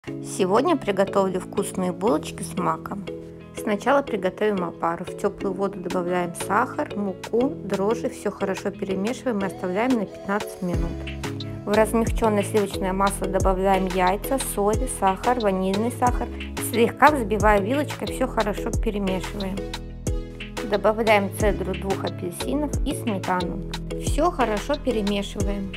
Сегодня приготовлю вкусные булочки с маком. Сначала приготовим опару. В теплую воду добавляем сахар, муку, дрожжи. Все хорошо перемешиваем и оставляем на 15 минут. В размягченное сливочное масло добавляем яйца, соль, сахар, ванильный сахар. Слегка взбивая вилочкой, все хорошо перемешиваем. Добавляем цедру 2 апельсинов и сметану. Все хорошо перемешиваем.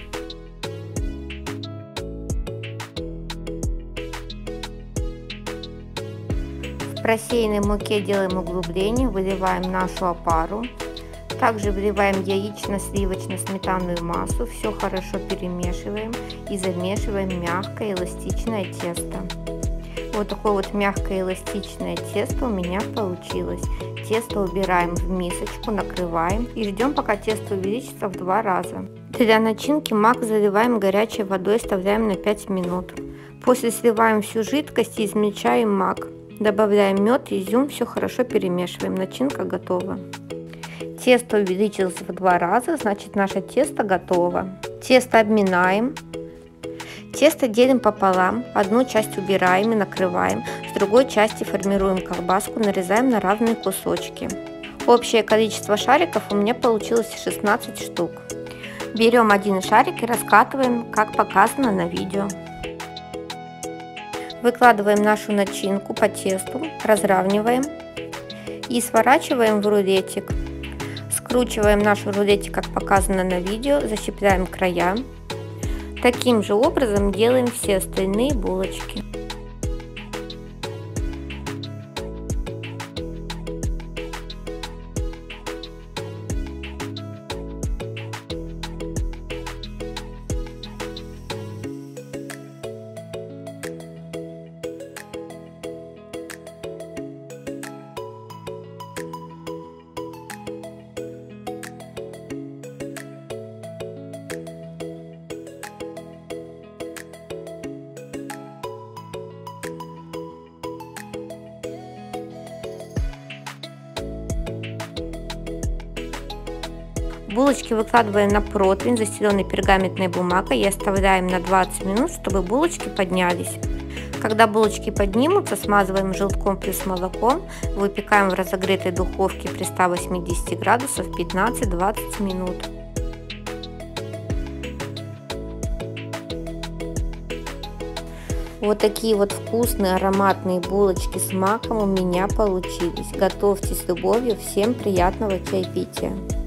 В просеянной муке делаем углубление, выливаем нашу опару. Также вливаем яично-сливочно-сметанную массу. Все хорошо перемешиваем и замешиваем мягкое эластичное тесто. Вот такое вот мягкое эластичное тесто у меня получилось. Тесто убираем в мисочку, накрываем и ждем, пока тесто увеличится в 2 раза. Для начинки мак заливаем горячей водой, оставляем на 5 минут. После сливаем всю жидкость и измельчаем мак. Добавляем мед, изюм, все хорошо перемешиваем. Начинка готова. Тесто увеличилось в 2 раза, значит наше тесто готово. Тесто обминаем. Тесто делим пополам, одну часть убираем и накрываем, с другой части формируем колбаску, нарезаем на равные кусочки. Общее количество шариков у меня получилось 16 штук. Берем один шарик и раскатываем, как показано на видео. Выкладываем нашу начинку по тесту, разравниваем и сворачиваем в рулетик. Скручиваем наш рулетик, как показано на видео, защипляем края. Таким же образом делаем все остальные булочки. Булочки выкладываем на противень, застеленный пергаментной бумагой, и оставляем на 20 минут, чтобы булочки поднялись. Когда булочки поднимутся, смазываем желтком плюс молоком, выпекаем в разогретой духовке при 180 градусах 15-20 минут. Вот такие вот вкусные ароматные булочки с маком у меня получились. Готовьте с любовью. Всем приятного чаепития!